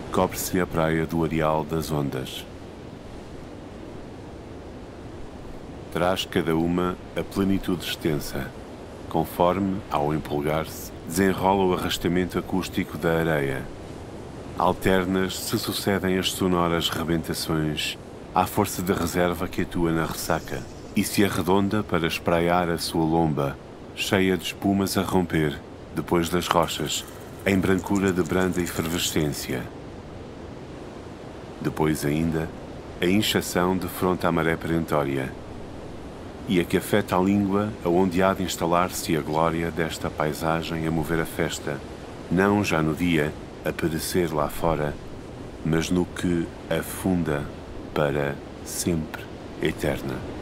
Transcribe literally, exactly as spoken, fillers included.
cobre-se a praia do areal das ondas. Traz cada uma a plenitude extensa, conforme, ao empolgar-se, desenrola o arrastamento acústico da areia. Alternas se sucedem as sonoras rebentações, à força de reserva que atua na ressaca, e se arredonda para espraiar a sua lomba, cheia de espumas a romper, depois das rochas, em brancura de branda efervescência. Depois ainda, a inchação de fronte à maré perentória, e a que afeta a língua aonde há de instalar-se a glória desta paisagem a mover a festa, não já no dia, a perecer lá fora, mas no que afunda para sempre eterna.